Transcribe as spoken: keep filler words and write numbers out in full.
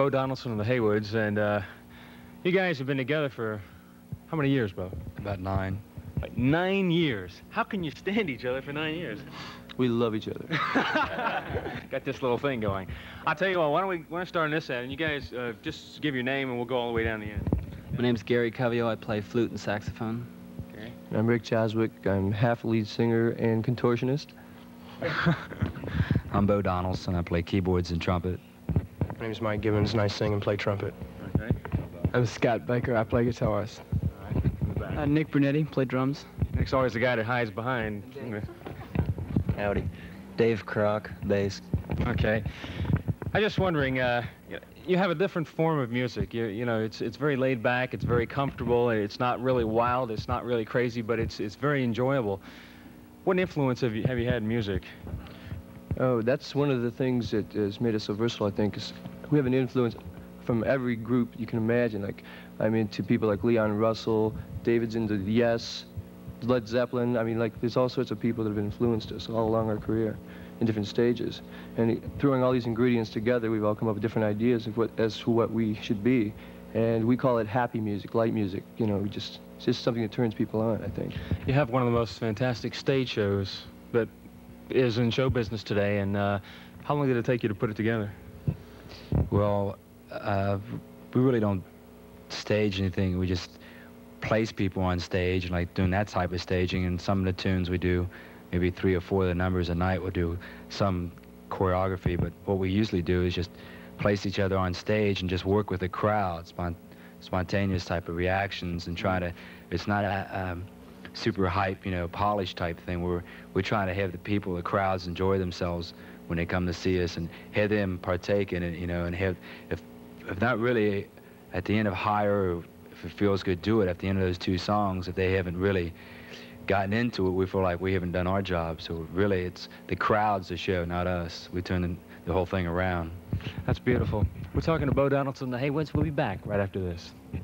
Bo Donaldson and the Haywoods, and uh, you guys have been together for how many years, Bo? About nine. Like nine years. How can you stand each other for nine years? We love each other. Got this little thing going. I'll tell you what, why don't we, why don't we start on this end, and you guys uh, just give your name and we'll go all the way down the end. My name's Gary Covio. I play flute and saxophone. Okay. I'm Rick Chaswick. I'm half lead singer and contortionist. I'm Bo Donaldson. I play keyboards and trumpet. My name's Mike Gibbons, and I sing and play trumpet. Okay. I'm Scott Baker. I play guitarist. All right. In the back. Uh, Nick Brunetti, play drums. Nick's always the guy that hides behind. Howdy. Dave Kroc, bass. Okay. I'm just wondering, uh, you have a different form of music. You, you know, it's it's very laid back, it's very comfortable, it's not really wild, it's not really crazy, but it's it's very enjoyable. What influence have you have you had in music? Oh, that's one of the things that has made us so versatile, I think, is we have an influence from every group you can imagine. Like, I'm into people like Leon Russell, David's into Yes, Led Zeppelin. I mean, like, there's all sorts of people that have influenced us all along our career in different stages. And throwing all these ingredients together, we've all come up with different ideas of what, as to what we should be. And we call it happy music, light music. You know, we just, it's just something that turns people on, I think. You have one of the most fantastic stage shows that is in show business today, and uh, how long did it take you to put it together? Well, uh, we really don't stage anything. We just place people on stage, like doing that type of staging. And some of the tunes we do, maybe three or four of the numbers a night, we'll do some choreography. But what we usually do is just place each other on stage and just work with the crowd, spont spontaneous type of reactions, and try to, it's not a um, super hype, you know, polished type thing. We're, we're trying to have the people, the crowds, enjoy themselves when they come to see us, and have them partake in it, you know, and have, if, if not really at the end of Higher, or if it feels good, do it. At the end of those two songs, if they haven't really gotten into it, we feel like we haven't done our job. So really, it's the crowd's the show, not us. We turn the whole thing around. That's beautiful. We're talking to Bo Donaldson and the Haywoods. We'll be back right after this.